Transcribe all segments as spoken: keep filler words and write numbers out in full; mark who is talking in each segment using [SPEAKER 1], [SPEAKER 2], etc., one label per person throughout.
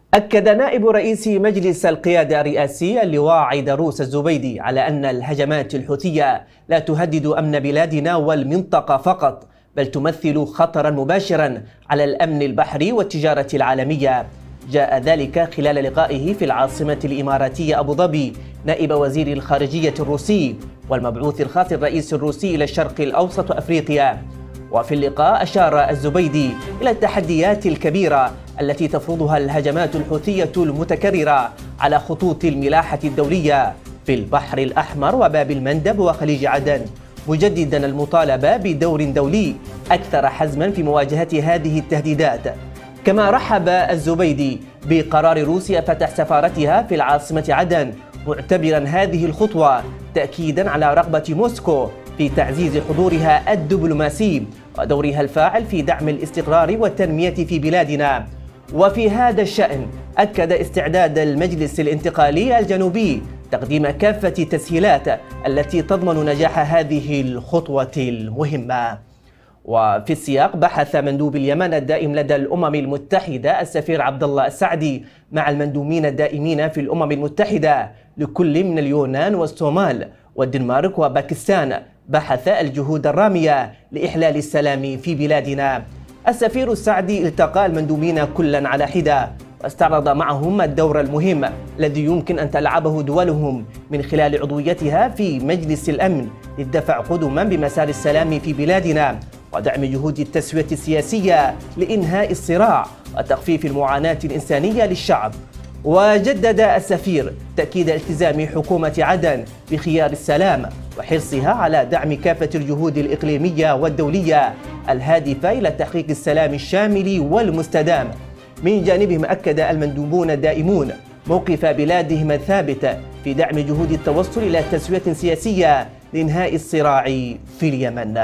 [SPEAKER 1] أكد نائب رئيس مجلس القيادة الرئاسي اللواء عيدروس الزبيدي على أن الهجمات الحوثية لا تهدد أمن بلادنا والمنطقة فقط، بل تمثل خطرا مباشرا على الأمن البحري والتجارة العالمية. جاء ذلك خلال لقائه في العاصمة الإماراتية أبو ظبي نائب وزير الخارجية الروسي والمبعوث الخاص الرئيس الروسي إلى الشرق الأوسط وأفريقيا. وفي اللقاء أشار الزبيدي إلى التحديات الكبيرة التي تفرضها الهجمات الحوثية المتكررة على خطوط الملاحة الدولية في البحر الأحمر وباب المندب وخليج عدن، مجددا المطالبة بدور دولي أكثر حزما في مواجهة هذه التهديدات. كما رحب الزبيدي بقرار روسيا فتح سفارتها في العاصمة عدن، معتبرا هذه الخطوة تأكيدا على رغبة موسكو في تعزيز حضورها الدبلوماسي ودورها الفاعل في دعم الاستقرار والتنمية في بلادنا. وفي هذا الشأن أكد استعداد المجلس الانتقالي الجنوبي تقديم كافة التسهيلات التي تضمن نجاح هذه الخطوة المهمة. وفي السياق بحث مندوب اليمن الدائم لدى الأمم المتحدة السفير عبد الله السعدي مع المندوبين الدائمين في الأمم المتحدة لكل من اليونان والصومال والدنمارك وباكستان بحث الجهود الرامية لإحلال السلام في بلادنا. السفير السعدي التقى المندوبين كلا على حدة واستعرض معهم الدور المهم الذي يمكن أن تلعبه دولهم من خلال عضويتها في مجلس الأمن للدفع قدما بمسار السلام في بلادنا ودعم جهود التسوية السياسية لإنهاء الصراع وتخفيف المعاناة الإنسانية للشعب. وجدد السفير تأكيد التزام حكومة عدن بخيار السلام وحرصها على دعم كافة الجهود الإقليمية والدولية الهادفة إلى تحقيق السلام الشامل والمستدام. من جانبهم أكد المندوبون الدائمون موقف بلادهم الثابت في دعم جهود التوصل إلى تسوية سياسية لإنهاء الصراع في اليمن.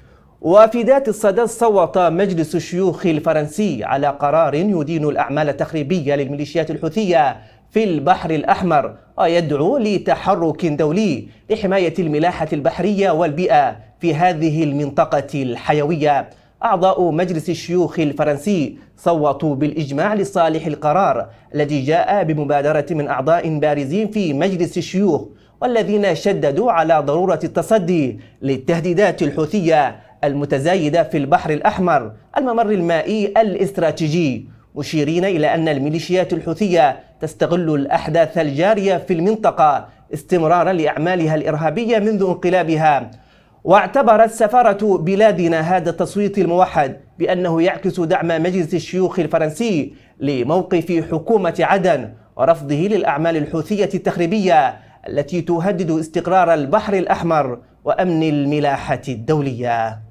[SPEAKER 1] وفي ذات الصدد صوت مجلس الشيوخ الفرنسي على قرار يدين الأعمال التخريبية للميليشيات الحوثية في البحر الأحمر ويدعو لتحرك دولي لحماية الملاحة البحرية والبيئة في هذه المنطقة الحيوية. أعضاء مجلس الشيوخ الفرنسي صوتوا بالإجماع لصالح القرار الذي جاء بمبادرة من أعضاء بارزين في مجلس الشيوخ والذين شددوا على ضرورة التصدي للتهديدات الحوثية المتزايدة في البحر الأحمر الممر المائي الاستراتيجي، مشيرين إلى أن الميليشيات الحوثية تستغل الأحداث الجارية في المنطقة استمرارا لأعمالها الإرهابية منذ انقلابها. واعتبرت سفارة بلادنا هذا التصويت الموحد بأنه يعكس دعم مجلس الشيوخ الفرنسي لموقف حكومة عدن ورفضه للأعمال الحوثية التخريبية التي تهدد استقرار البحر الأحمر وأمن الملاحة الدولية.